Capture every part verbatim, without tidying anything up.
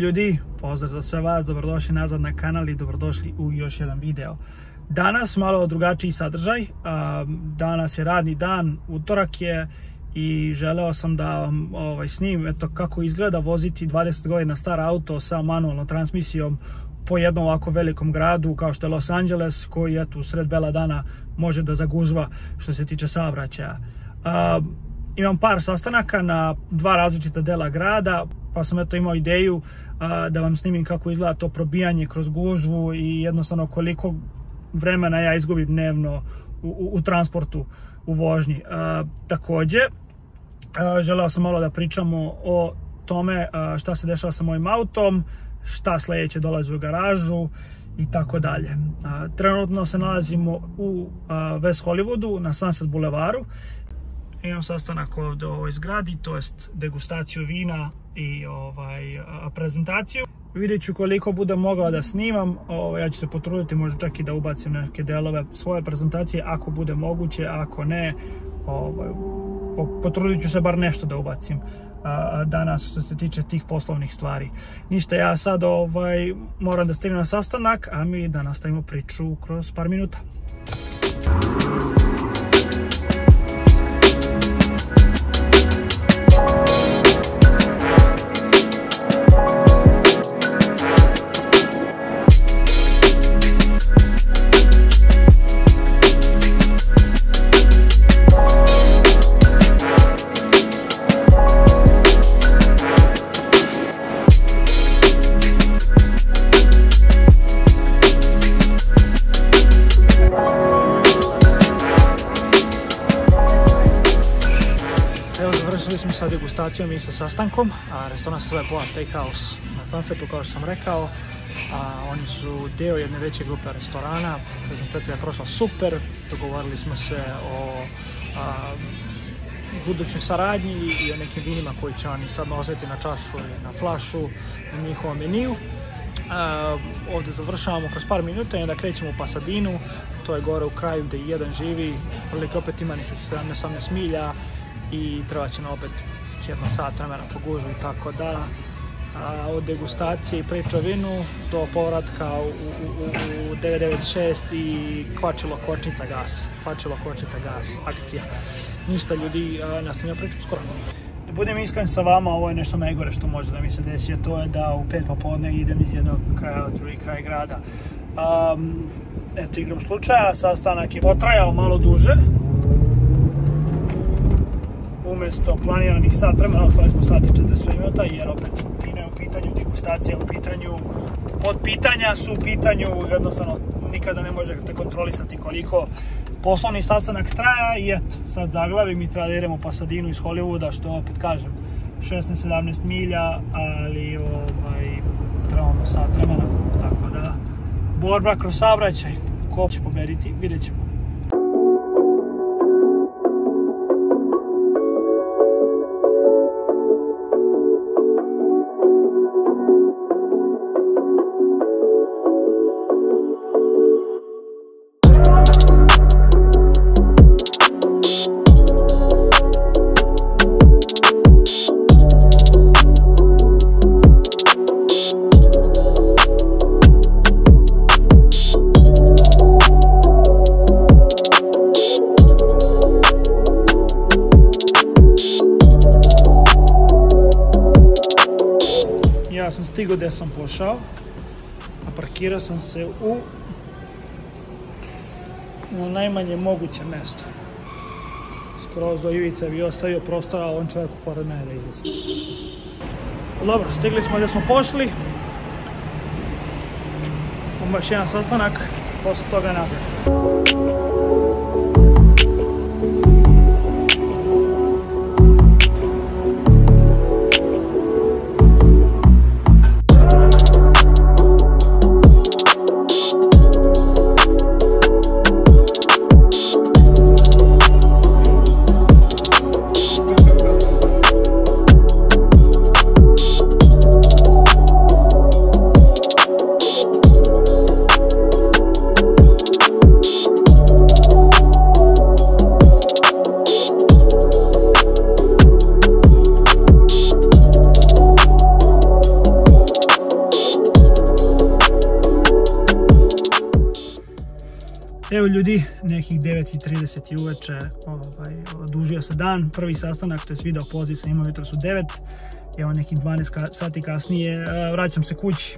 ljudi, pozdrav za sve vas, dobrodošli nazad na kanal i dobrodošli u još jedan video. Danas malo drugačiji sadržaj, danas je radni dan, utorak je i želeo sam da vam ovaj, snimim eto, kako izgleda voziti dvadeset godina star auto sa manualnom transmisijom po jednom ovako velikom gradu kao što je Los Angeles, koji eto, u sred bela dana može da zagužva što se tiče saobraćaja. Uh, imam par sastanaka na dva različita dela grada, pa sam eto imao ideju uh, da vam snimim kako izgleda to probijanje kroz gužvu i jednostavno koliko vremena ja izgubim dnevno u, u, u transportu, u vožnji. Uh, takođe, uh, želeo sam malo da pričamo o tome uh, šta se dešava sa mojim autom, šta sledeće dolazi u garažu i tako dalje. Trenutno se nalazimo u West Hollywoodu na Sunset Boulevardu. Imam sastanak ovde u ovoj zgradi, to jest degustaciju vina i ovaj, prezentaciju. Vidjet ću koliko budem mogao da snimam, ja ću se potruditi možda čak i da ubacim neke delove svoje prezentacije ako bude moguće, ako ne, ovaj, potrudit ću se bar nešto da ubacim danas što se tiče tih poslovnih stvari. Ništa, ja sad ovaj, moram da stignem na sastanak, a mi da nastavimo priču kroz par minuta. Završili smo sa degustacijom i sa sastankom. Restoran se zove Boa Steakhouse na Sunsetu, kao što sam rekao. A, oni su deo jedne veće grupe restorana. Prezentacija je prošla super. Dogovorili smo se o a, budućoj saradnji i o nekim vinima koji će oni sad nositi na čašu i na flašu na njihovom meniju. A, ovde završavamo kroz par minuta i onda krećemo u Pasadinu. To je gore u kraju gde jedan živi. Prilike opet ima nekih sedamnaest osamnaest milja i treba će nam opet jedno sat vremena po gužvi, tako da a, od degustacije i priče o vinu do povratka u, u, u devet devet šest i kvačilo kočnica gas, kvačilo kočnica gas, akcija. Ništa ljudi, nastavljamo priču skoro. Da budem iskren sa vama, ovo je nešto najgore što može da mi se desi, a to je da u pet popodne idem iz jednog kraja od drugi kraj grada. Um, eto, igram slučaja, sastanak je potrajao malo duže. Umesto planiranih sat vremena ostali smo sat i četrdeset minuta, jer opet vino je u pitanju, degustacija u pitanju, pod pitanja su u pitanju, jednostavno nikada ne možete kontrolisati koliko poslovni sastanak traja i eto, sad zaglavim i treba da idemo u Pasadinu iz Hollywooda, što opet kažem, šesnaest sedamnaest milja, ali ovaj, trebamo sat vremena, tako da borba kroz saobraćaj, ko će pobediti, vidjet ćemo. Ja sam stigao gde sam pošao, a parkirao sam se u na najmanje moguće mesto. Skroz do ivice bi ostavio prostora ovom čovjeku pored mene da izlazi. Dobro, stigli smo gde smo pošli. Imamo još jedan sastanak, posle toga nazad. ljudi, nekih devet i trideset uveče, ovaj, odužio se dan, prvi sastanak, to je video poziv sam imao jutros u devet, evo nekih dvanaest sati kasnije, vraćam se kući.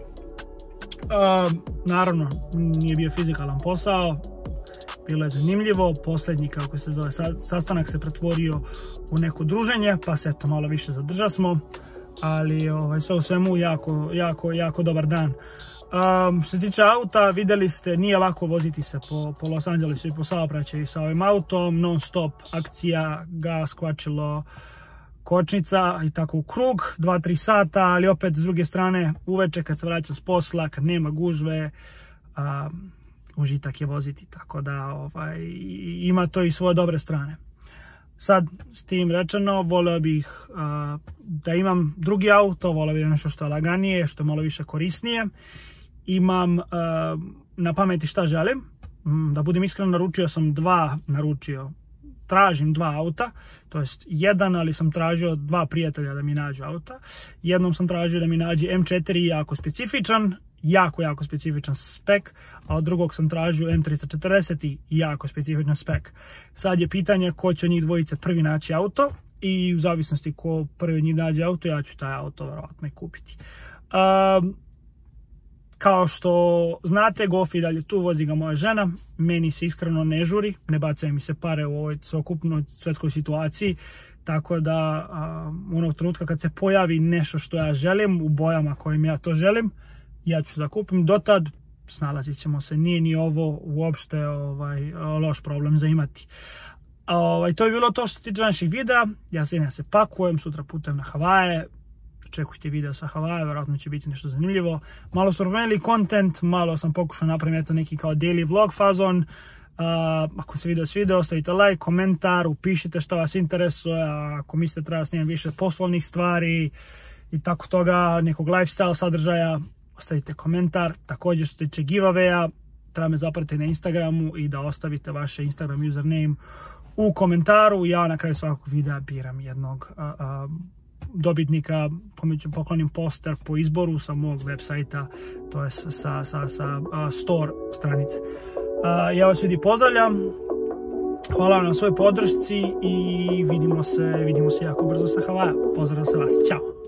Uh, naravno, nije bio fizikalan posao, bilo je zanimljivo, posljednji, kako se zove, sastanak se pretvorio u neko druženje, pa se eto malo više zadrža smo, ali ovaj, sve u svemu jako, jako, jako dobar dan. Um, što se tiče auta, vidjeli ste, nije lako voziti se po, po Los Angelesu i po saobraćaju sa ovim autom, non stop akcija, gas, kvačilo, kočnica i tako u krug, dva do tri sata, ali opet s druge strane uveče kad se vraća s posla, kad nema gužve, um, užitak je voziti, tako da ovaj, ima to i svoje dobre strane. Sad, s tim rečeno, volio bih uh, da imam drugi auto, volio bih nešto što je laganije, što je malo više korisnije. Imam uh, na pameti šta želim, da budem iskren, naručio sam dva, naručio, tražim dva auta, to jest jedan, ali sam tražio dva prijatelja da mi nađu auta. Jednom sam tražio da mi nađe M četiri jako specifičan, jako, jako specifičan spek, a od drugog sam tražio M tristo četrdeset i jako specifičan spek. Sad je pitanje ko će od njih dvojice prvi naći auto i u zavisnosti ko prvi od njih nađe auto, ja ću taj auto verovatno i kupiti. Um, Kao što znate, Golf i dalje tu, vozi ga moja žena, meni se iskreno ne žuri, ne bacaju mi se pare u ovoj sveukupnoj svetskoj situaciji, tako da u onog trenutka kad se pojavi nešto što ja želim, u bojama kojim ja to želim, ja ću da kupim. Dotad snalazit ćemo se, nije ni ovo uopšte ovaj, loš problem za imati. Ovaj, to je bilo to što se tiče naših videa, ja se, ja se pakujem, sutra putujem na Havaje, čekujte video sa Havaja, vjerojatno će biti nešto zanimljivo. Malo smo promenili content, malo sam pokušao napraviti neki kao daily vlog fazon. Uh, ako se video svidio, ostavite like, komentar, upišite što vas interesuje, ako mislite treba snimati više poslovnih stvari i tako toga, nekog lifestyle sadržaja, ostavite komentar. Također što se tiče giveawaya, treba me zapratiti na Instagramu i da ostavite vaše Instagram username u komentaru. Ja na kraju svakog videa biram jednog uh, uh, dobitnika, kome ću poklonim poster po izboru sa mog web sajta, to je sa, sa, sa uh, store stranice. Uh, ja vas ljudi pozdravljam, hvala vam na svojoj podršci i vidimo se, vidimo se jako brzo sa Havaja. Pozdrav sa vas, ćao!